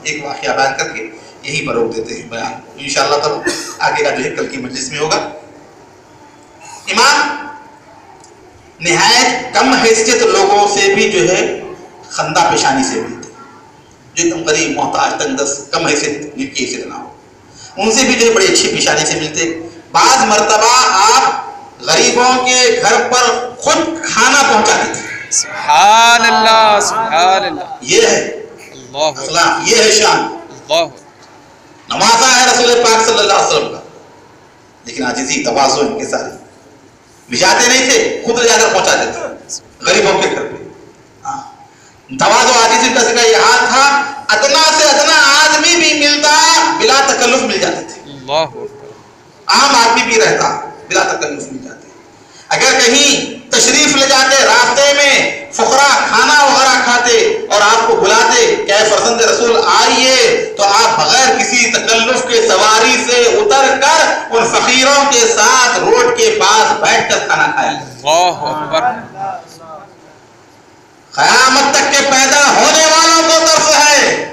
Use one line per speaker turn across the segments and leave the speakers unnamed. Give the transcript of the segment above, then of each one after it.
ایک واقعہ بیان کر کے یہیں پر روک دیتے ہیں بیان کو، انشاءاللہ تب آگے کا جو ہے کل کی مجلس میں ہوگا۔ امام نہایت کم حیثیت لوگوں سے بھی جو ہے خندہ پیشانی سے ملتے، جو ایک دم غریب محتاج تنگ دست کم حیثیت جن کی حیثیت نہ ہو، ان سے بھی جو ہے بڑی اچھی پیشانی سے ملتے۔ بعض مرتبہ آپ غریبوں کے گھر پر خود کھانا پہنچاتے تھے۔
سبحان اللہ سبحان اللہ،
یہ ہے
اللہ
اخلاق، یہ ہے شان،
اللہ،
نوازا ہے رسول پاک صلی اللہ علیہ وسلم کا، لیکن عاجزی تواضع ان کے سارے بچاتے نہیں تھے، خود جا کر پہنچاتے تھے غریبوں کے گھر پہ۔ تواضع عاجزی ان کا سکھا یہ حال تھا، ادنا سے ادنا آدمی بھی ملتا بلا تکلف مل جاتے تھے،
اللہ،
عام آدمی بھی رہتا بلا تکلف مل جاتے۔ اگر کہیں تشریف لے جاتے راستے میں فقراء کھانا وغیرہ کھاتے اور آپ کو بلاتے کہ اے فرزند رسول آئیے، تو آپ بغیر کسی تکلف کے سواری سے اتر کر ان فقیروں کے ساتھ روڈ کے پاس بیٹھ کر کھانا کھائیں۔
اللہ اکبر،
قیامت تک کے پیدا ہونے والوں کو طرف ہے،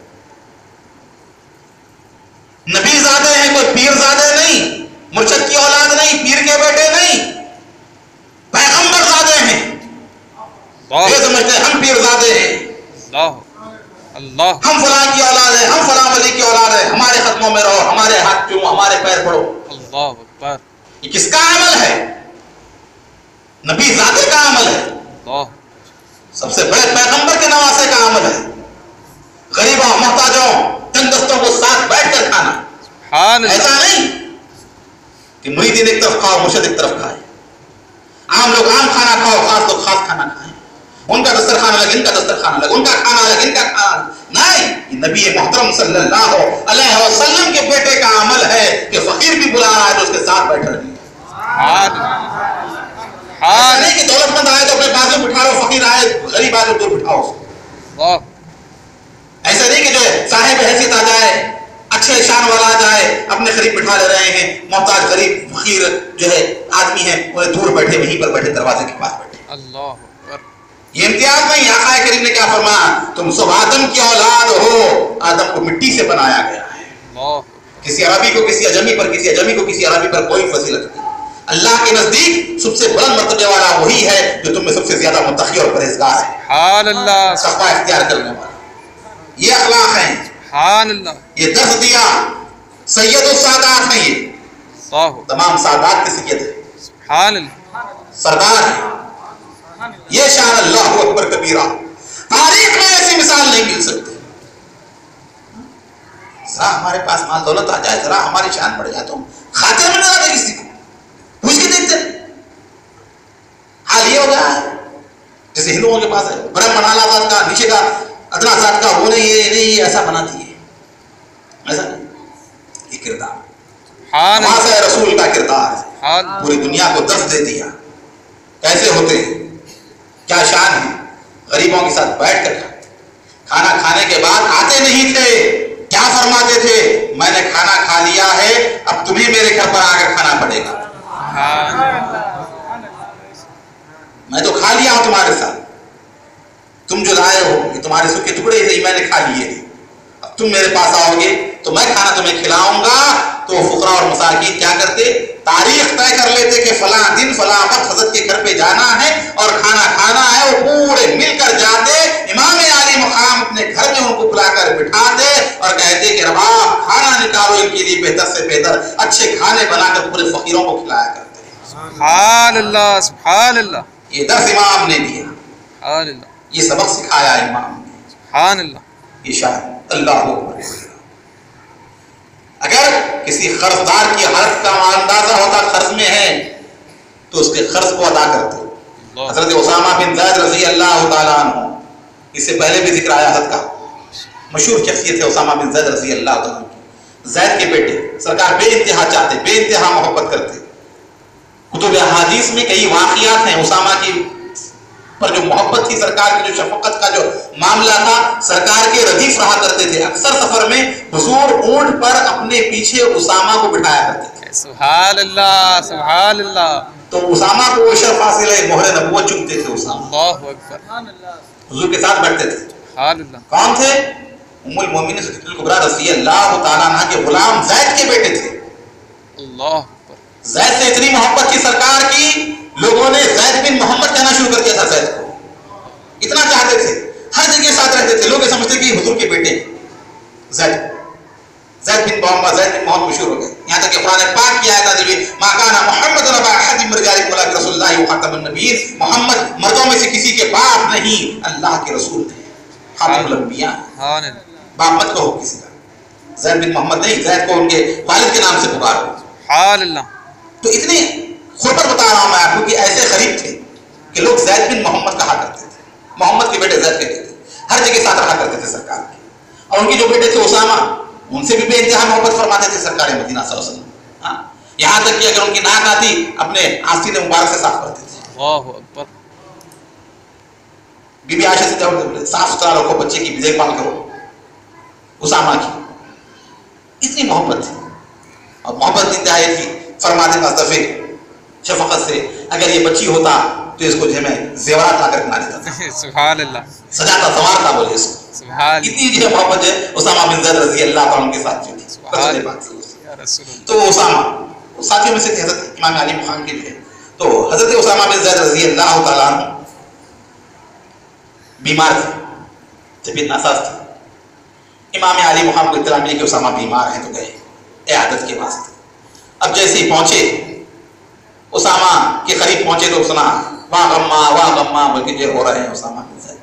نبی زادے ہیں، کوئی پیر زادے نہیں، مرشد کی اولاد نہیں، پیر کے بیٹے نہیں، پیغمبر زادے ہیں۔ یہ سمجھتے ہیں ہم پیر زادے ہیں،
اللہ اللہ،
ہم فلاں کی اولاد ہے، ہم فلاں ولی کی اولاد ہے، ہمارے قدموں میں رہو، ہمارے ہاتھ چومو، ہمارے پیر پڑو۔
اللہ اکبر،
یہ کس کا عمل ہے؟ نبی زادے کا عمل ہے،
اللہ،
سب سے بڑے پیغمبر کے نواسے کا عمل ہے۔ غریبوں محتاجوں تنگ دستوں کو ساتھ بیٹھ کر کھانا،
سبحان اللہ،
ایسا نہیں کہ مریدین ایک طرف کھاؤ مرشد ایک طرف کھائے، عام لوگ عام کھانا کھاؤ، خاص لوگ خاص کھانا کھائیں، ان کا دسترخوان الگ ان کا دسترخوان الگ، ان کا کھانا الگ ان کا کھانا نہیں۔ یہ نبی محترم صلی اللہ علیہ وسلم کے بیٹے کا عمل ہے کہ فقیر بھی بلا رہا ہے تو اس کے ساتھ بیٹھ رہے ہیں۔ ایسا نہیں کہ دولت مند آئے تو اپنے بازو بٹھا لو، فقیر آئے غریب آئے تو دور بٹھاؤ اس کو۔ ایسا نہیں کہ جو ہے صاحب حیثیت آ جائے، اچھے شان والا آ جائے، اپنے قریب بٹھا لے رہے ہیں، محتاج غریب فقیر جو ہے آدمی ہے انہیں دور بیٹھے، وہیں پر بیٹھے دروازے کے پاس بیٹھے۔
اللہ اکبر،
یہ امتیاز نہیں، آقا کریم نے کیا فرمایا؟ تم سب آدم کی اولاد ہو، آدم کو مٹی سے بنایا گیا ہے۔
اللہ،
کسی عربی کو کسی اجمی پر، کسی اجمی کو کسی عربی پر کوئی فضیلت نہیں۔ اللہ کے نزدیک سب سے بلند مرتبے والا وہی ہے جو تم میں سب سے زیادہ متقی اور پرہیزگار ہے،
سبحان اللہ،
تقویٰ اختیار کرنے والا۔ یہ اخلاق ہیں،
سبحان اللہ،
یہ درس دیا سید السادات ہیں، یہ
اللہ،
تمام سادات کی سید ہے،
سبحان اللہ،
سردار ہے۔ یہ شان اللہ اکبر کبیرہ، تاریخ میں ایسی مثال نہیں مل سکتی۔ ذرا ہمارے پاس مال دولت آ جائے، ذرا ہماری شان بڑھ جائے تو خاطر میں نہ آتے کسی کو، پوچھ کے دیکھتے حال یہ ہو گیا ہے جیسے ہندوؤں کے پاس ہے برہمن اعلیٰ ذات کا، نیچے کا ادنا ذات کا، وہ نہیں یہ ایسا بنا دیے، ایسا نہیں۔ یہ کردار
سبحان اللہ،
نواسہ رسول کا کردار ہے،
سبحان اللہ،
پوری دنیا کو درس دے دیا کیسے ہوتے ہیں، کیا شان ہے۔ غریبوں کے ساتھ بیٹھ کر کھانا کھانے کے بعد آتے نہیں تھے، کیا فرماتے تھے؟ میں نے کھانا کھا لیا ہے، اب تمہیں میرے گھر پر آ کر کھانا پڑے گا، میں تو کھا لیا ہوں تمہارے ساتھ، تم جو لائے ہو یہ تمہارے سکھ کے ٹکڑے ہی میں نے کھا لیے ہیں، اب تم میرے پاس آؤ گے تو میں کھانا تمہیں کھلاؤں گا۔ تو فقراء اور مساکین کیا کرتے؟ تاریخ طے کر لیتے کہ فلاں دن فلاں وقت حضرت کے گھر پہ جانا ہے اور کھانا کھانا ہے، وہ پورے مل کر جاتے، امام عالی مقام اپنے گھر میں ان کو بلا کر بٹھاتے اور کہتے کہ رباب کھانا نکالو، ان کے لیے بہتر سے بہتر اچھے کھانے بنا کر پورے فقیروں کو کھلایا کرتے۔
سبحان اللہ، سبحان اللہ،
یہ درس امام نے دیا،
سبحان اللہ،
یہ سبق سکھایا امام نے،
سبحان اللہ،
یہ شاید اللہ اکبر۔ اگر کسی قرضدار کی حالت کا اندازہ ہوتا قرض میں ہے تو اس کے قرض کو ادا کرتے۔ حضرت اسامہ بن زید رضی اللہ تعالیٰ عنہ، اس سے پہلے بھی ذکر آیا حضرت کا، مشہور شخصیت ہے اسامہ بن زید رضی اللہ تعالیٰ عنہ، زید کے بیٹے، سرکار بے انتہا چاہتے، بے انتہا محبت کرتے۔ کتب احادیث میں کئی واقعات ہیں اسامہ کی پر جو محبت تھی، سرکار کی جو شفقت کا جو معاملہ تھا، سرکار کے ردیف رہا کرتے تھے، اکثر سفر میں حضور اونٹ پر اپنے پیچھے اسامہ کو بٹھایا کرتے تھے۔
سبحان اللہ، سبحان اللہ،
تو اسامہ کو وہ شرف حاصل ہے، مہر نبوت چومتے تھے اسامہ،
اللہ اکبر،
حضور کے ساتھ بیٹھتے تھے۔
سبحان اللہ،
کون تھے؟ ام المومنین صدیقۃ الکبریٰ رضی اللہ تعالیٰ عنہ کے غلام زید کے بیٹے تھے.
اللہ اکبر.
زید سے اتنی محبت کی سرکار کی، لوگوں نے زید بن محمد کہنا شروع کر دیا تھا. زید کو اتنا چاہتے تھے، ہر جگہ ساتھ رہتے تھے. لوگ یہ سمجھتے کہ حضور کے بیٹے زید بن محمد، زید بن محمد مشہور ہو گئے. یہاں تک کہ قرآن پاک کی آیت نازل ہوئی، ما کان محمد ابا احد من رجالکم ولکن رسول اللہ وخاتم النبیین. محمد مردوں میں سے کسی کے باپ نہیں، اللہ کے رسول تھے، خاتم الانبیاء.
سبحان اللہ.
باپ مت کہو کسی کا، زید بن محمد نہیں، زید کو ان کے والد کے نام سے پکارو.
سبحان اللہ.
تو اتنی خربت بتا رہا ہوں میں آپ کو کہ ایسے غریب تھے کہ لوگ زید بن محمد کہا کرتے تھے، محمد کے بیٹے زید کہتے تھے. ہر جگہ ساتھ رہا کرتے تھے سرکار کے. اور ان کے جو بیٹے تھے اسامہ، ان سے بھی بے انتہا محبت فرماتے تھے سرکار مدینہ صلی اللہ علیہ وسلم. ہاں، یہاں تک کہ اگر ان کی ناک آتی اپنے آستین مبارک سے صاف کرتے تھے.
اللہ اکبر.
بی بی عائشہ سے جواب دے، صاف ستھرا رکھو، بچے کی دیکھ بھال کرو. اسامہ کی اتنی محبت تھی، اور محبت انتہائی تھی. فرماتے مصطفی شفقت سے، اگر یہ بچی ہوتا تو اس کو جو ہے زیورات لا کر بنا دیتا تھا.
سبحان اللہ.
سجاتا سنوارتا بولے اس کو.
سبحان.
اتنی جو ہے محبت ہے اسامہ بن زید رضی اللہ تعالیٰ کے ساتھ جو تھی.
سبحان یا رسول اللہ.
تو اسامہ ساتھیوں میں سے تھے حضرت امام علی مقام کے لیے. تو حضرت اسامہ بن زید رضی اللہ تعالیٰ عنہ بیمار تھے، طبیعت ناساز تھی. امام علی مقام کو اطلاع ملی کہ اسامہ بیمار ہیں، تو گئے عیادت کے واسطے. اب جیسے ہی پہنچے، اسامہ کے قریب پہنچے تو سنا واہ غمّا بلکہ جو ہو رہے ہیں اسامہ بن زید.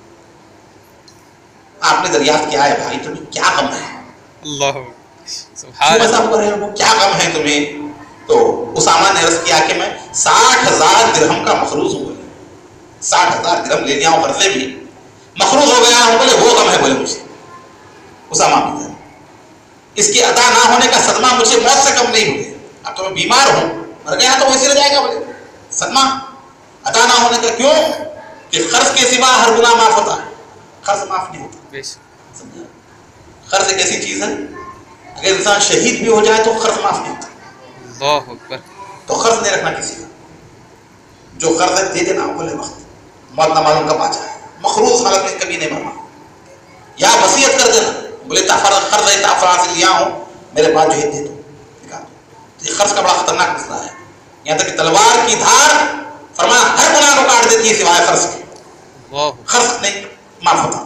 آپ نے دریافت کیا ہے بھائی تمہیں کیا غم ہے؟
اللہ سبحان
ایسا ہو رہے ہو، کیا غم ہے تمہیں؟ تو اسامہ نے عرض کیا کہ میں 60,000 درہم کا مخروض ہوں. بولے 60,000 درہم لے لیا ہوں قرضے میں، مخروض ہو گیا ہوں. بولے وہ غم ہے. بولے مجھے اسامہ بن زید، اس کی ادا نہ ہونے کا صدمہ مجھے موت سے کم نہیں ہوئے. اب تو میں بیمار ہوں، مر گیا تو ویسے رہ جائے گا. بولے صدمہ ادا نہ ہونے کا. کیوں کہ قرض کے سوا ہر گناہ معاف ہوتا ہے، قرض معاف نہیں ہوتا. قرض ایک ایسی چیز ہے، اگر انسان شہید بھی ہو جائے تو قرض معاف نہیں ہوتا.
اللہ اکبر.
تو قرض نہیں رکھنا کسی کا. جو قرض ہے دے دینا، بولے وقت موت نہ معلوم کب آ جائے. مخروض حالت میں کبھی نہیں مرنا. یا وصیت کر دینا، بولے قرض ہے تافران سے لیا ہوں، میرے بعد جو ہے دے دو. یہ قرض کا بڑا خطرناک مسئلہ ہے. یہاں تک کہ تلوار کی دھار فرمایا ہر گناہ کو کاٹ دیتی ہے سوائے قرض کے. قرض نہیں معاف ہوتا.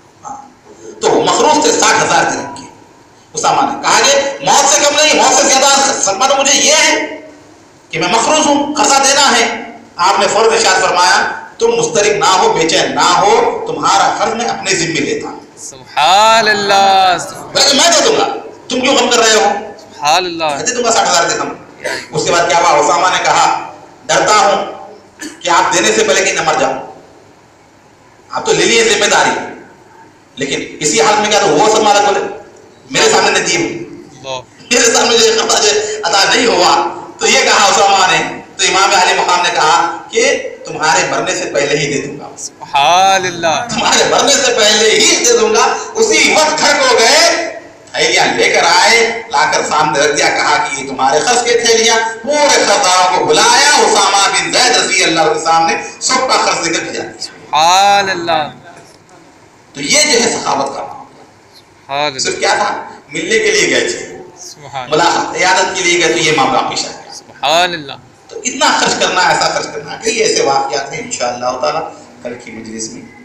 تو مخروض تھے 60,000 درہم کے. اسامہ نے کہا کہ موت سے کم نہیں، موت سے زیادہ صدمہ تو مجھے یہ ہے کہ میں مخروض ہوں، قرضہ دینا ہے. آپ نے فوراً ارشاد فرمایا تم مضطرب نہ ہو، بے چین نہ ہو، تمہارا قرض میں اپنے ذمے لیتا ہوں.
سبحان اللہ.
بلکہ میں دے دوں گا، تم کیوں غم کر رہے ہو؟
سبحان اللہ.
دے دوں گا 60,000 درہم. اس کے بعد کیا ہوا؟ اسامہ نے کہا ڈرتا ہوں کہ آپ دینے سے پہلے کہ نہ مر جاؤ. آپ تو لے لیے ذمہ داری، لیکن اسی حال میں کیا تو وہ صدمہ لگ. بولے میرے سامنے نے دی، میرے سامنے جو قرضہ جو ادا نہیں ہوا. تو یہ کہا اسامہ نے. تو امام علی مقام نے کہا کہ تمہارے مرنے سے پہلے ہی دے دوں گا.
سبحان اللہ.
تمہارے مرنے سے پہلے ہی دے دوں گا. اسی وقت گھر کو گئے، تھیلیاں لے کر آئے، لا کر سامنے رکھ دیا. کہا کہ یہ تمہارے قرض کے تھیلیاں. پورے قرضداروں کو بلایا، اسامہ بن زید رضی اللہ کے سامنے سب کا قرض ذکر کیا.
سبحان اللہ.
تو یہ جو ہے سخاوت کا صرف کیا تھا؟ ملنے کے لیے گئے تھے، ملاقات عیادت کے لیے گئے، تو یہ معاملہ پیش آیا.
سبحان اللہ.
تو اتنا خرچ کرنا، ایسا خرچ کرنا. کئی ایسے واقعات ہیں انشاءاللہ تعالی کل کی مجلس میں